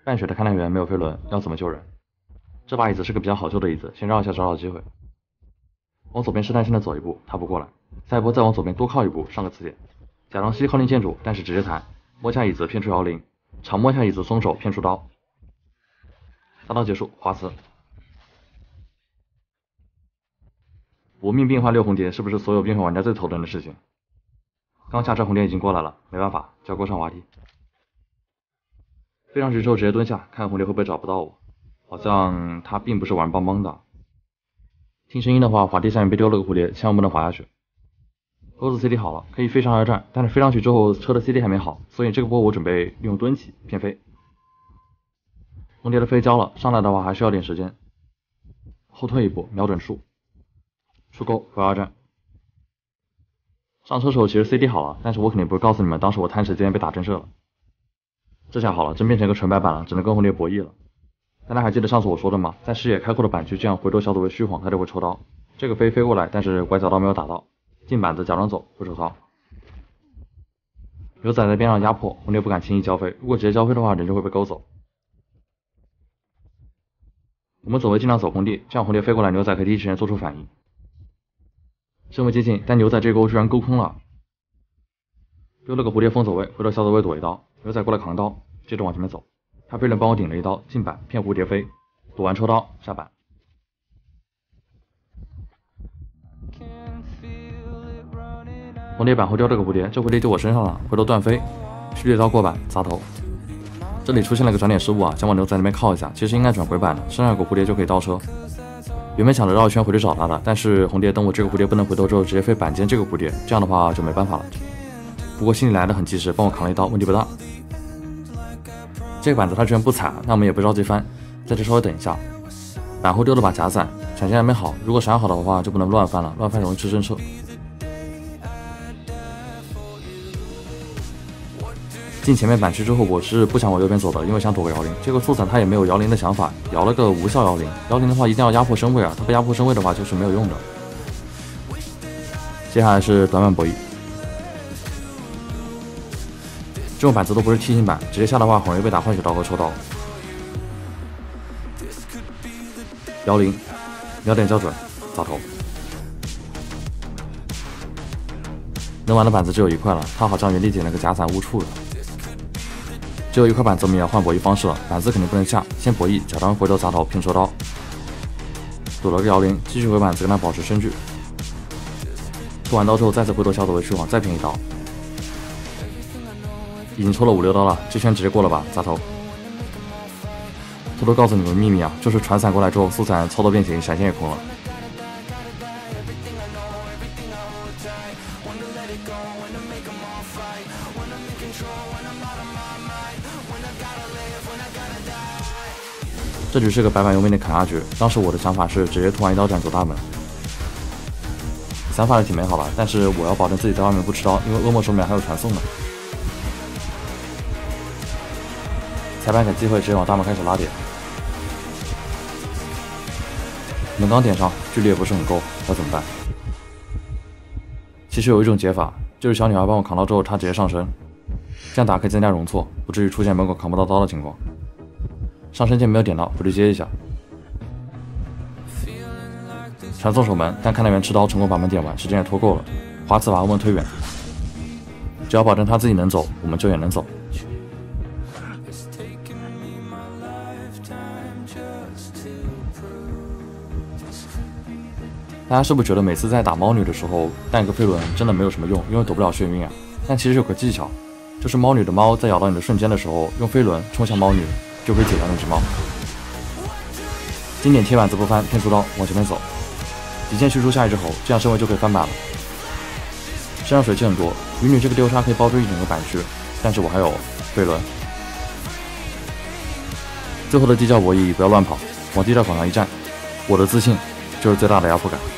半血的勘探员没有飞轮，要怎么救人？这把椅子是个比较好救的椅子，先绕一下找找机会。往左边试探性的走一步，他不过来，下一波再往左边多靠一步，上个刺点，假装吸靠近建筑，但是直接弹，摸下椅子骗出摇铃，长摸下椅子松手骗出刀，大刀结束，滑刺。搏命变换6红蝶是不是所有变换玩家最头疼的事情？刚下车红蝶已经过来了，没办法，就要过上滑梯。飞上去之后直接蹲下，看红蝶会不会找不到我。好像他并不是玩邦邦的。听声音的话，滑梯下面被丢了个蝴蝶，千万不能滑下去。钩子 CD 好了，可以飞上而战，但是飞上去之后车的 CD 还没好，所以这个波我准备利用蹲起骗飞。红蝶的飞交了，上来的话还需要点时间。后退一步，瞄准树，出钩回二战。上车时候其实 CD 好了，但是我肯定不会告诉你们，当时我贪时间被打震慑了。这下好了，真变成一个纯白板了，只能跟红蝶博弈了。大家还记得上次我说的吗？在视野开阔的板区，这样回头小组位虚晃，他就会抽刀。这个飞过来，但是拐角刀没有打到，进板子假装走，不抽刀。牛仔在边上压迫，红蝶不敢轻易交飞，如果直接交飞的话，人就会被勾走。我们走位尽量走空地，这样红蝶飞过来，牛仔可以第一时间做出反应。身位接近，但牛仔这钩居然勾空了，丢了个蝴蝶封走位，回头小走位躲一刀，牛仔过来扛刀，接着往前面走。他飞人帮我顶了一刀，进板骗蝴蝶飞，躲完抽刀下板。红蝶板后丢了个蝴蝶，这蝴蝶丢我身上了，回头断飞，蓄力刀过板砸头。这里出现了个转点失误啊，想往牛仔那边靠一下，其实应该转回板的，身上有个蝴蝶就可以倒车。原本想着绕一圈回去找他的，但是红蝶等我这个蝴蝶不能回头之后，直接飞板尖这个蝴蝶，这样的话就没办法了。不过心里来的很及时，帮我扛了一刀，问题不大。这个板子他居然不踩，那我们也不着急翻，在这稍微等一下。板后丢了把假伞，闪现还没好，如果闪好的话就不能乱翻了，乱翻容易吃侦测。进前面板区之后，我是不想往右边走的，因为想躲个摇铃。结果素伞他也没有摇铃的想法，摇了个无效摇铃。摇铃的话一定要压迫身位啊，他不压迫身位的话就是没有用的。接下来是短板博弈。这种板子都不是梯形板，直接下的话很容易被打换血刀和抽刀。摇铃，瞄点校准，砸头。能玩的板子只有一块了，他好像原地捡了个假伞误触了。只有一块板子，我们也要换博弈方式了。板子肯定不能下，先博弈，假装回头砸头拼抽刀，躲了个摇铃，继续回板子跟他保持身距。抽完刀之后，再次回头小走位虚晃，再拼一刀。已经抽了5、6刀了，这圈直接过了吧，砸头。偷偷告诉你们秘密啊，就是传伞过来之后，速伞操作变形，闪现也空了。这局是个白板右面的砍压局，当时我的想法是直接突完一刀斩走大门。想法也挺美好的，但是我要保证自己在外面不吃刀，因为恶魔手里面还有传送的。裁判赶机会，直接往大门开始拉点。门刚点上，距离也不是很够，要怎么办？其实有一种解法，就是小女孩帮我扛到之后，她直接上身，这样打可以增加容错，不至于出现门口扛不到刀的情况。上身键没有点到，回去接一下。传送守门，但勘探员持刀成功把门点完，时间也拖够了。滑刺把欧梦推远，只要保证他自己能走，我们就也能走。大家是不是觉得每次在打猫女的时候带一个飞轮真的没有什么用，因为躲不了眩晕啊？但其实有个技巧，就是猫女的猫在咬到你的瞬间的时候，用飞轮冲向猫女，就可以解掉那只猫。经典铁板子不翻，骗出刀往前面走，极限续出下一只猴，这样身位就可以翻板了。身上水汽很多，鱼女这个丢杀可以包住一整个板区，但是我还有飞轮。最后的地窖博弈不要乱跑，往地窖口上一站，我的自信就是最大的压迫感。